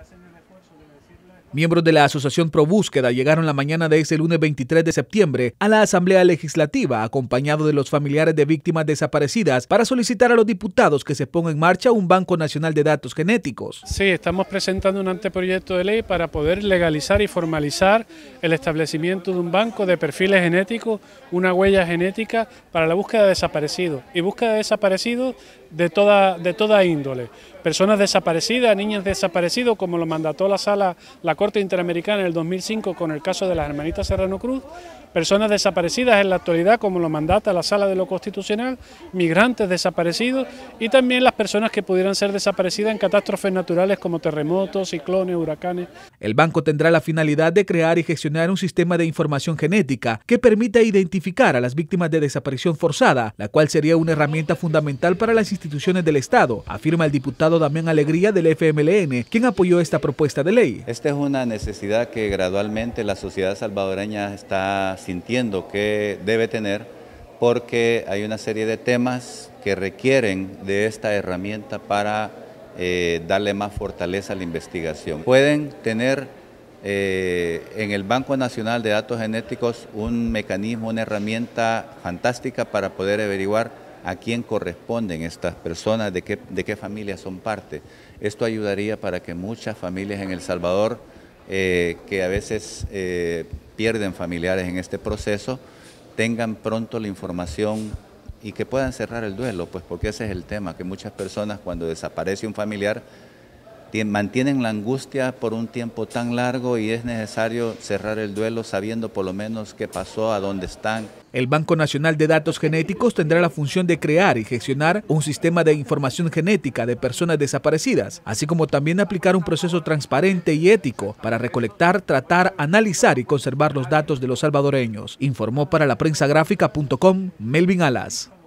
Miembros de la Asociación Pro Búsqueda llegaron la mañana de ese lunes 23 de septiembre a la Asamblea Legislativa, acompañado de los familiares de víctimas desaparecidas, para solicitar a los diputados que se ponga en marcha un Banco Nacional de Datos Genéticos. Sí, estamos presentando un anteproyecto de ley para poder legalizar y formalizar el establecimiento de un banco de perfiles genéticos, una huella genética para la búsqueda de desaparecidos, y búsqueda de desaparecidos de toda índole. Personas desaparecidas, niñas desaparecidas, como lo mandató la Corte Interamericana en el 2005 con el caso de las hermanitas Serrano Cruz, personas desaparecidas en la actualidad, como lo mandata la Sala de lo Constitucional, migrantes desaparecidos y también las personas que pudieran ser desaparecidas en catástrofes naturales como terremotos, ciclones, huracanes. El banco tendrá la finalidad de crear y gestionar un sistema de información genética que permita identificar a las víctimas de desaparición forzada, la cual sería una herramienta fundamental para las instituciones del Estado, afirma el diputado Damián Alegría del FMLN, quien apoyó esta propuesta de ley. Esta es una necesidad que gradualmente la sociedad salvadoreña está sintiendo que debe tener, porque hay una serie de temas que requieren de esta herramienta para darle más fortaleza a la investigación. Pueden tener en el Banco Nacional de Datos Genéticos un mecanismo, una herramienta fantástica para poder averiguar a quién corresponden estas personas, de qué familias son parte. Esto ayudaría para que muchas familias en El Salvador, que a veces pierden familiares en este proceso, tengan pronto la información y que puedan cerrar el duelo, pues porque ese es el tema, que muchas personas cuando desaparece un familiar mantienen la angustia por un tiempo tan largo y es necesario cerrar el duelo sabiendo por lo menos qué pasó, a dónde están. El Banco Nacional de Datos Genéticos tendrá la función de crear y gestionar un sistema de información genética de personas desaparecidas, así como también aplicar un proceso transparente y ético para recolectar, tratar, analizar y conservar los datos de los salvadoreños, informó para la prensagráfica.com Melvin Alas.